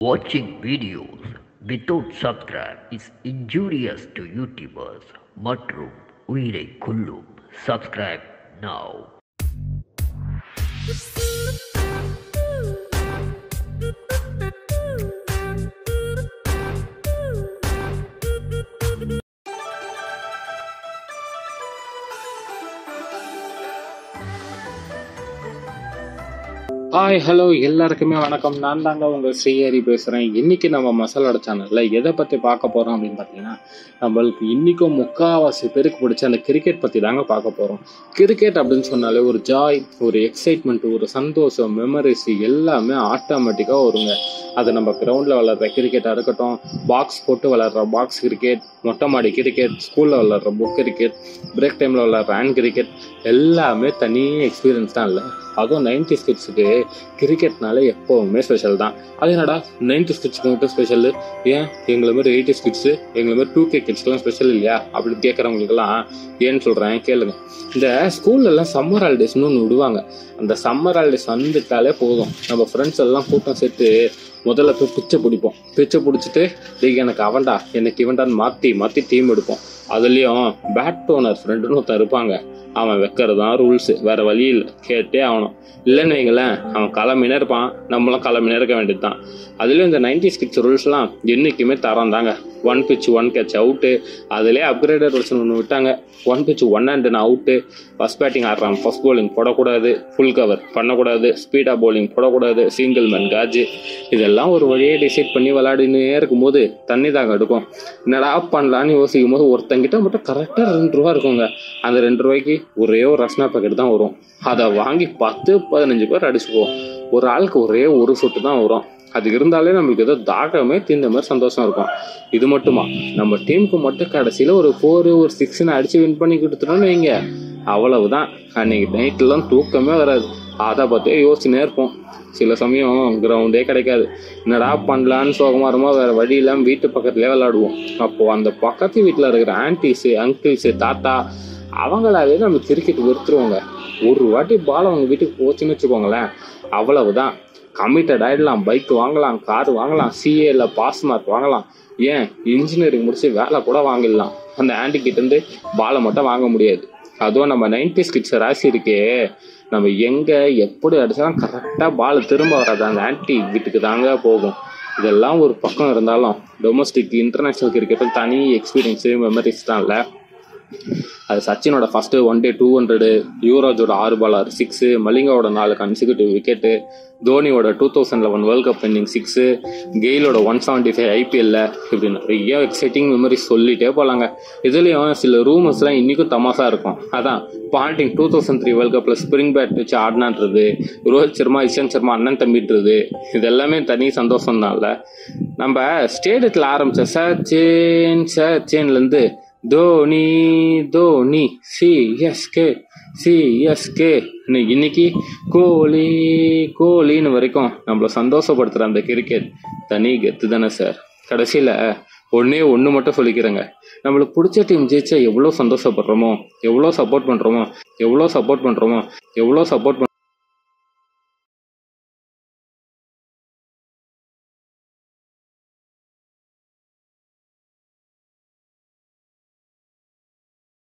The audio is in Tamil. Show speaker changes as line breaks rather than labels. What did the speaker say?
Watching videos without subscribe is injurious to YouTubers. Matrum Uire Kullum. Subscribe now.
Hi hello எல்லாருக்குமே வணக்கம். நான் தாங்க உங்கள் ஸ்ரீஹரி பேசுகிறேன். இன்றைக்கி நம்ம மசாலோட சேனலில் எதை பற்றி பார்க்க போகிறோம் அப்படின்னு பார்த்தீங்கன்னா, நம்மளுக்கு இன்றைக்கும் முக்கால்வாசி பேருக்கு பிடிச்ச அந்த கிரிக்கெட் பற்றி தாங்க பார்க்க போகிறோம். கிரிக்கெட் அப்படின்னு சொன்னாலே ஒரு ஜாய், ஒரு எக்ஸைட்மெண்ட், ஒரு சந்தோஷம், மெமரிஸ் எல்லாமே ஆட்டோமேட்டிக்காக வருங்க. அது நம்ம கிரவுண்டில் விளாட்ற கிரிக்கெட்டாக இருக்கட்டும், பாக்ஸ் போட்டு விளாட்ற பாக்ஸ் கிரிக்கெட், மொட்டை மாடி கிரிக்கெட், ஸ்கூலில் விளாட்ற புக் கிரிக்கெட், பிரேக் டைமில் விளாட்ற ஹேண்ட் கிரிக்கெட், எல்லாமே தனி எக்ஸ்பீரியன்ஸ் தான். இல்லை அதுவும் 90s கிட்ஸுக்கு கிரிக்கெட்னாலே எப்போவுமே ஸ்பெஷல் தான். அது என்னடா 90s கிட்ஸுக்கு மட்டும் ஸ்பெஷல், ஏன் எங்களை மாதிரி 80s கிட்ஸு, எங்களை மாதிரி 2K கிட்ஸ்க்கெலாம் ஸ்பெஷல் இல்லையா அப்படின்னு கேட்குறவங்களுக்கெல்லாம் ஏன்னு சொல்கிறேன் கேளுங்க. இந்த ஸ்கூல்லலாம் சம்மர் ஹாலிடேஸ்னு ஒன்று விடுவாங்க. அந்த சம்மர் ஹாலிடேஸ் வந்துட்டாலே போதும், நம்ம ஃப்ரெண்ட்ஸ் எல்லாம் கூட்டம் சேர்த்து முதல்ல போய் பிச்சை பிடிச்சிட்டு எனக்கு அவன்டா எனக்கு இவன்டான்னு மாற்றி டீம் எடுப்போம். அதுலேயும் பேட் ஓனர் ஃப்ரெண்டுன்னு ஒருத்தன் இருப்பாங்க. அவன் வைக்கிறது தான் ரூல்ஸு, வேறு வழி இல்லை, கேட்டே ஆகணும். இல்லைன்னு வைங்களேன், அவன் கிளம்பினே இருப்பான், நம்மளும் கிளம்பினே இருக்க வேண்டியது தான். அதுலேயும் இந்த 90s கிட்ஸ் ரூல்ஸ்லாம் என்றைக்குமே தரம் தாங்க. 1 pitch 1 catch அவுட்டு, அதுலேயே அப்கிரேடட் ரூல்ஸ்னு ஒன்று விட்டாங்க. 1 pitch 1 and அவுட்டு, ஃபஸ்ட் பேட்டிங் ஆடுறான், ஃபஸ்ட் பவுலிங் போடக்கூடாது, ஃபுல் கவர் பண்ணக்கூடாது, ஸ்பீடாக பவுலிங் போடக்கூடாது, சிங்கிள் மேன் காஜு, இதெல்லாம் ஒரு வழியே டிசைட் பண்ணி விளையாடினே இருக்கும்போது தண்ணி தாங்க எடுக்கும். என்னடா பண்ணலான்னு யோசிக்கும் போது ஒருத்தங்கிட்ட மட்டும் கரெக்டாக 2 ரூபா இருக்குங்க. அந்த 2 ரூபாய்க்கு ஒரே ஒரு ரஸ்னா பேக்கெட் தான் வரும். அதை வாங்கி 10-15 பேர் அடிச்சுக்குவோம். ஒரு ஆளுக்கு ஒரே ஒரு சொட்டு தான் வரும். அது இருந்தாலே நம்மளுக்கு ஏதோ தாகமே தீர்ந்த மாதிரி சந்தோஷம் இருக்கும். இது மட்டுமா, நம்ம டீமுக்கு மட்டும் கடைசியில் ஒரு 4 ஒரு 6 அடித்து வின் பண்ணி கொடுத்துட்டோன்னு வைங்க, அவ்வளவுதான். அன்னைக்கு நைட்லாம் தூக்கமே வராது. அதை பார்த்தே யோசிச்சுனே இருப்போம். சில சமயம் கிரவுண்டே கிடைக்காது. என்னடா பண்ணலான்னு சோகமாரமா வேறு வழி இல்லாமல் வீட்டு பக்கத்துலேயே விளையாடுவோம். அப்போது அந்த பக்கத்து வீட்டில் இருக்கிற ஆன்டிஸு, அங்கிள்ஸு, தாத்தா, அவங்களாவே நம்ம கிரிக்கெட் வெறுத்துருவாங்க. ஒரு வாட்டி பால் அவங்க வீட்டுக்கு போச்சுன்னு வச்சுக்கோங்களேன், அவ்வளவுதான். கமிட்டட் ஆகிடலாம், பைக் வாங்கலாம், கார் வாங்கலாம், சிஏல பாஸ் மார்க் வாங்கலாம், ஏன் இன்ஜினியரிங் முடிச்சு வேலை கூட வாங்கிடலாம். அந்த ஆன்டிக்கிட்டேருந்து பாலை மட்டும் வாங்க முடியாது. அதுவும் நம்ம 90s கிட்ஸ் ராசி இருக்கே, நம்ம எங்கே எப்படி அடித்தாலும் கரெக்டாக பால் திரும்ப வராது, அந்த ஆன்டி வீட்டுக்கு தாங்க போகும். இதெல்லாம் ஒரு பக்கம் இருந்தாலும் டொமஸ்டிக் இன்டர்நேஷ்னல் கிரிக்கெட்டில் தனி எக்ஸ்பீரியன்ஸு, மெமரிஸ் தான். இல்லை அது சச்சினோட ஃபஸ்ட்டு 1 day 200, யுவராஜோட 6 ball 6, மலிங்காவோட 4 consecutive விக்கெட்டு, தோனியோட 2011 வேர்ல்ட் கப் வின்னிங் 6, கெயிலோட 175 ஐபிஎல்ல, இப்படி நிறைய எக்ஸைட்டிங் மெமரிஸ் சொல்லிட்டே போகலாங்க. இதுலேயும் சில ரூமர்ஸ்லாம் இன்றைக்கும் தமாசா இருக்கும். அதான் பாண்டிங் 2003 வேர்ல்ட் கப்பில் ஸ்ப்ரிங் பேட் வச்சு ஆடினான்றது, ரோஹித் சர்மா, இஷாந்த் சர்மா அண்ணன் தம்பிட்டுறது, இதெல்லாமே தனி சந்தோஷம் தான்ல. நம்ம ஸ்டேடியத்தில் ஆரம்பித்த சச்சின்லேருந்து தோனி தோனி சிஎஸ்கே இன்னைக்கு கோலி கோலின்னு வரைக்கும் நம்மளை சந்தோஷப்படுத்துகிற அந்த கிரிக்கெட் தனி கெத்து தானே சார். கடைசியில் ஒன்று மட்டும் சொல்லிக்கிறேங்க, நம்மளுக்கு பிடிச்ச டீம் ஜெயிச்சா எவ்வளோ சந்தோஷப்படுறோமோ, எவ்வளோ சப்போர்ட் பண்ணுறோமோ